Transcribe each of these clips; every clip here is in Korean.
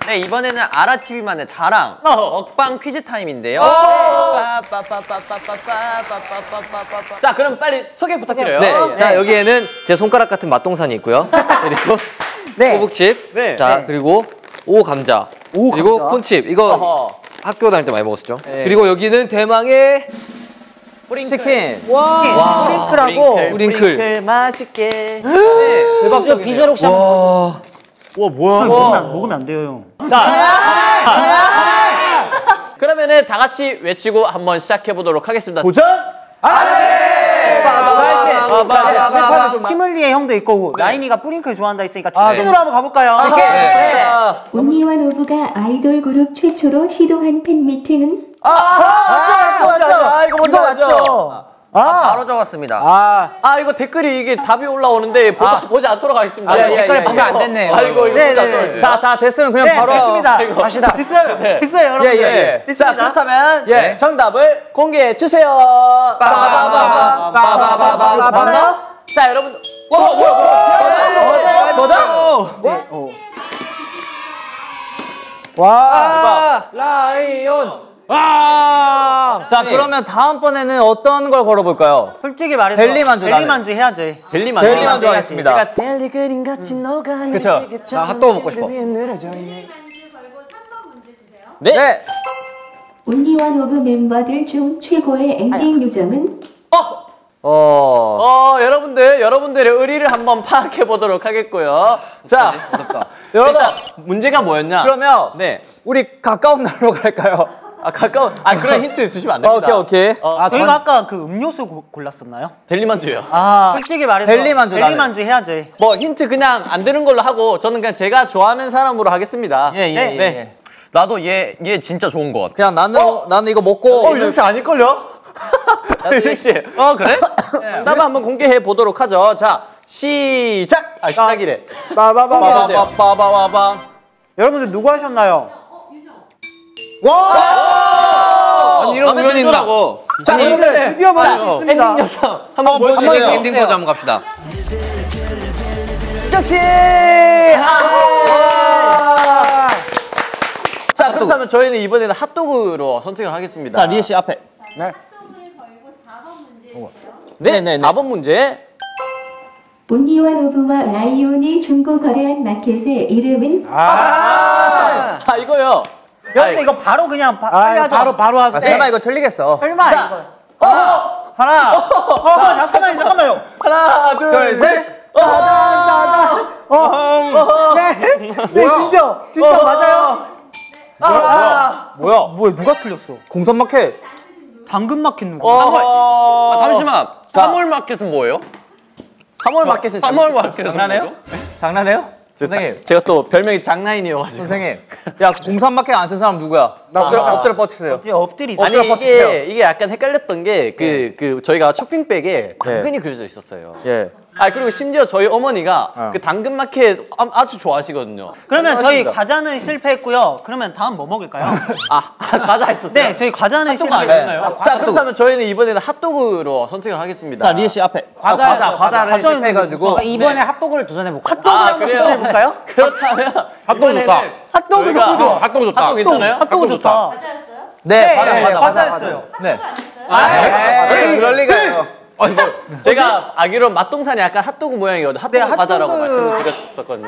네, 이번에는 아라TV만의 자랑 먹방 퀴즈 타임인데요. 자, 그럼 빨리 소개 부탁드려요. 네, 자 여기에는 제 손가락 같은 맛동산이 있고요. 그리고 꼬북칩, 자 그리고 오감자, 그리고 콘칩. 이거 학교 다닐 때 많이 먹었었죠. 그리고 여기는 대망의 치킨. 와, 뿌링클하고 뿌링클 맛있게. 대박적이네요. 비주얼 혹시 한번. 와, 뭐야? 먹으면 안 돼요, 형. 자, 그러면은 다 같이 외치고 한번 시작해 보도록 하겠습니다. 도전! 시물리에 형도 있고 라인이가 뿌링클 좋아한다 했으니까 치킨으로 한번 가볼까요? 온리와 노브가 아이돌 그룹 최초로 시도한 팬미팅은? 맞죠. 이거 먼저 맞죠. 바로 적었습니다. 이거 댓글이 이게 답이 올라오는데 보지 않도록 하겠습니다. 댓글에 보면 안 됐네. 이거 보지 않도록 하겠습니다. 자, 다 됐으면 그냥 바로 됐습니다. 갑시다. 됐어요, 여러분들. 자, 그렇다면 정답을 공개해 주세요. 맞나요? 자, 여러분. 와, 라이온. 자, 그러면 다음번에는 어떤 걸 걸어볼까요? 솔직히 말해서 델리만두 해야지. 델리만두 하겠습니다. 델리 그림 같이 녹아는 그쵸? 자, 핫도그 먹고 싶어. 네. 온리와 노브 멤버들 중 최고의 엔딩 요정은? 여러분들의 의리를 한번 파악해 보도록 하겠고요. 자, 여러분 문제가 뭐였냐? 그러면 우리 가까운 나라로 갈까요? 그런 힌트 주시면 안 됩니다. 오케이. 저희가 아까 그 음료수 골랐었나요? 델리만두요. 솔직히 말해서 델리만두 해야지. 뭐 힌트 그냥 안 되는 걸로 하고 저는 그냥 제가 좋아하는 사람으로 하겠습니다. 네. 나도 얘 진짜 좋은 것 같아. 그냥 나는 이거 먹고. 유승 씨 아닐걸요? 유승 씨. 그래? 정답 한번 공개해 보도록 하죠. 자, 시작. 시작이래. 빠바바바바바바. 여러분들 누구 하셨나요? 아니 이런 우연이 있다고. 자, 여러분들 드디어 만날 수 있습니다. 한번 보여주세요. 엔딩 포즈 한번 갑시다. 끝이. 자, 그렇다면 저희는 이번에는 핫도그로 선택을 하겠습니다. 자, 리에 씨 앞에. 네, 4번 문제. 온리와 노브와 라이온이 중고 거래한 마켓의 이름은? 이거요. 여러분들 이거 바로 그냥 빨리 하죠. 바로 하죠. 설마 이거 틀리겠어. 설마 이거. 잠깐만요. 하나, 둘, 셋. 네, 진짜 맞아요. 뭐야? 누가 틀렸어? 공산마켓. 당근마켓 누구? 잠시만. 3월 마켓은 뭐예요? 3월 마켓은 3월 마켓은 장난해요? 선생님. 제가 또 별명이 장난이어가지고. 선생님. 야, 공산마켓 안 쓴 사람 누구야? 엎드려 뻗치세요. 엎드리세요. 아니 이게 약간 헷갈렸던 게 그 저희가 쇼핑백에 당근이 그려져 있었어요. 그리고 심지어 저희 어머니가 그 당근마켓 아주 좋아하시거든요. 그러면 저희 과자는 실패했고요. 그러면 다음 뭐 먹을까요? 과자 있었어요? 네, 저희 과자는 실패했나요? 자, 그렇다면 저희는 이번에는 핫도그로 선택을 하겠습니다. 자, 리에 씨 앞에. 과자를 실패해가지고 이번에 핫도그를 도전해볼까요? 핫도그를 한번 도전해볼까요? 그렇다면 핫도그 좋다. 핫도그 너무 좋아. 핫도그 좋다. 핫도그 괜찮아요? 핫도그 좋다. 네, 과자였어요. 네. 그럴 리가요. 제가 알기로 맛동산이 약간 핫도그 모양이거든요. 핫도그 과자라고 말씀드렸었거든요.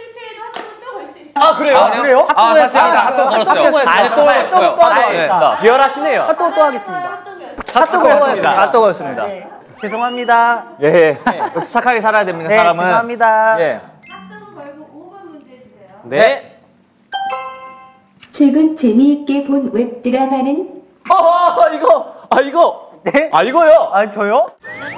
그래요? 핫도그 걸었어요. 또 하겠습니다. 비열하시네요. 핫도그 또 하겠습니다. 핫도그였습니다. 죄송합니다. 역시 착하게 살아야 됩니다, 네, 사람은. 죄송합니다. 네. 최근 재미있게 본 웹드라마는? 이거. 네? 이거요. 저요?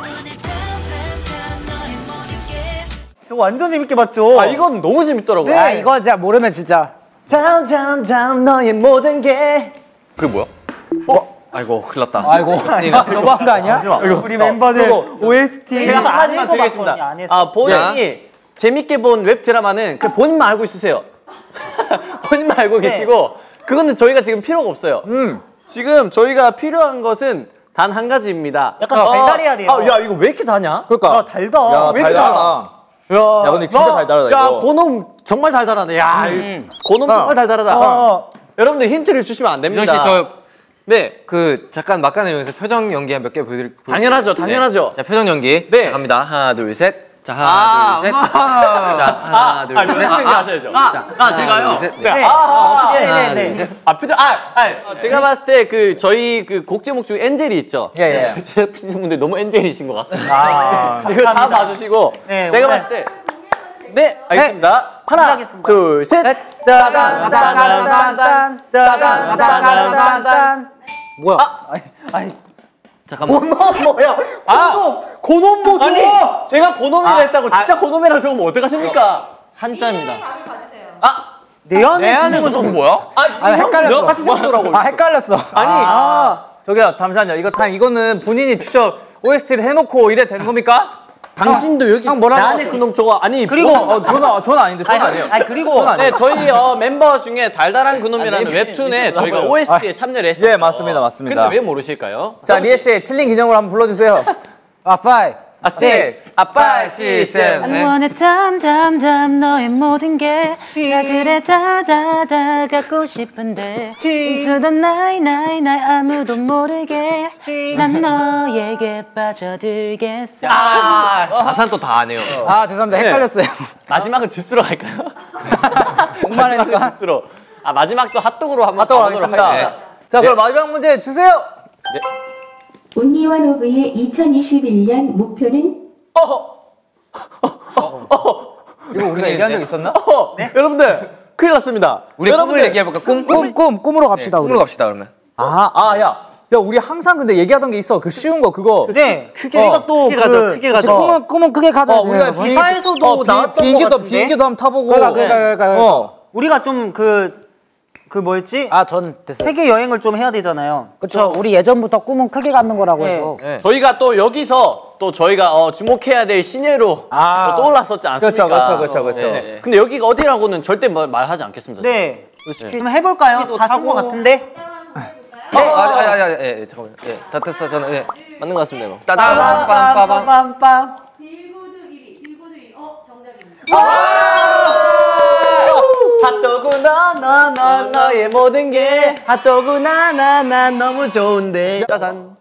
저 완전 재밌게 봤죠? 이건 너무 재밌더라고요. 이거 진짜 모르면 진짜. down 너의 모든 게. 그게 뭐야? 아이고 큰일 났다. 너무 한 거 아니야? 우리 멤버들 OST 제가 한마디만 드리겠습니다. 본인이 재밌게 본 웹드라마는 그 본인만 알고 있으세요. 본인만 알고 계시고 그거는 저희가 지금 필요가 없어요. 지금 저희가 필요한 것은 단 한 가지입니다. 약간 달달해야 돼요. 야, 이거 왜 이렇게 다냐? 그러니까. 달다. 왜 이렇게 달아? 야, 근데 진짜 달달하다, 야, 이거. 고놈 정말 달달하네. 야, 고놈 정말 달달하다. 여러분들 힌트를 주시면 안 됩니다. 유정 씨, 저 네. 잠깐 막간을 이용해서 표정 연기 몇 개 보여드릴. 당연하죠, 당연하죠. 자, 표정 연기. 네. 자, 갑니다. 하나, 둘, 셋. 자, 하나, 둘, 셋. 자, 하나, 둘, 셋. 표정 연기 하셔야죠. 제가요. 네. 네. 표정. 제가 봤을 때 저희 곡 제목 중에 엔젤이 있죠. 예. 제가 피디분들 너무 엔젤이신 것 같습니다. 이거 다 봐주시고. 네, 제가 봤을 때. 네, 알겠습니다. 하나, 둘, 셋. 따단. 뭐야? 잠깐만. 고놈 뭐야? 고놈 보소. 아니, 제가 고놈이라 했다고 진짜 고놈이라 적으면 어떡하십니까? 한자입니다. 내 안에 또 뭐야? 헷갈렸어. 같이 적더라고. 헷갈렸어. 아니, 저기요, 잠시만요. 이거는 본인이 직접 OST를 해놓고 이래 된 겁니까? 당신도 여기 형 뭐라고 나한테 그놈 저거 아니 그리고 저는 아닌데 저는 아니에요. 그리고 네 저희 멤버 중에 달달한 그놈이라는 웹툰에 저희가 OST에 참여를 했어요. 예, 맞습니다. 근데 왜 모르실까요? 자, 리에 씨 틀린 기념으로 한번 불러주세요. 5, 6, 7, 8, 7, 7. I wanna 담담담 너의 모든 게 나 그래 다다다 갖고 싶은데 Into the night night night 아무도 모르게 난 너에게 빠져들겠어. 가사는 또 다 안 해요. 죄송합니다. 헷갈렸어요. 마지막은 주스로 할까요? 공만하니까. 주스로. 마지막도 핫도그로 한번 핫도그 가보도록 하겠습니다. 할게요. 자, 그럼 마지막 문제 주세요. 온리와 노브의 2021년 목표는 이거 우리가 얘기한 적 있었나? 네? 여러분들 큰일 났습니다. 우리 꿈을 얘기해볼까? 꿈으로 갑시다. 꿈으로 갑시다, 그러면. 야, 우리 항상 근데 얘기하던 게 있어. 그 쉬운 거 그거. 네, 우리가 또 크게 가자. 꿈은 크게 가자. 우리가 기사에서도 나왔던 거 같은데. 비행기도 한번 타보고. 우리가 좀 그 뭐였지? 전 됐어요. 세계 여행을 좀 해야 되잖아요. 그쵸. 우리 예전부터 꿈은 크게 갖는 거라고 해서. 저희가 또 여기서 또 저희가 주목해야 될 시내로 또 떠올랐었지 않습니까? 그렇죠. 네. 근데 여기가 어디라고는 절대 말하지 않겠습니다. 네. 그럼 해볼까요? 다 쓴 거 같은데. 잠깐만요. 다 됐어, 저는. 예. 맞는 것 같습니다, 이거. 빰빰빰빰빰. 빌보드 1위. 정답입니다. 핫도그 너의 모든 게 핫도그 나 너무 좋은데 짜잔.